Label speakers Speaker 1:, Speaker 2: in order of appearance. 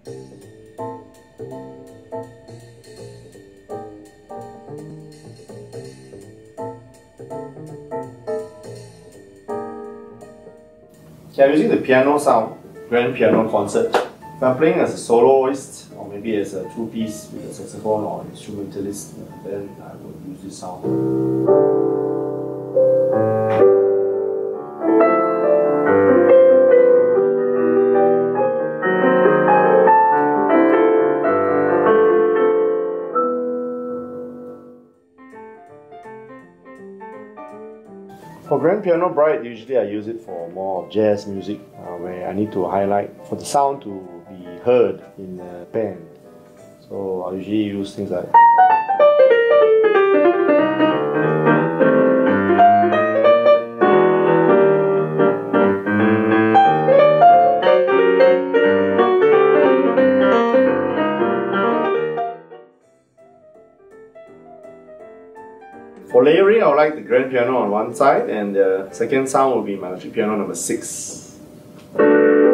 Speaker 1: Okay, I'm using the piano sound, grand piano concert. If I'm playing as a soloist or maybe as a two-piece with a saxophone or instrumentalist, then I would use this sound. For grand piano bright, usually I use it for more of jazz music, where I need to highlight for the sound to be heard in the band. So I usually use things like for layering, I would like the grand piano on one side, and the second sound will be my electric piano number 6.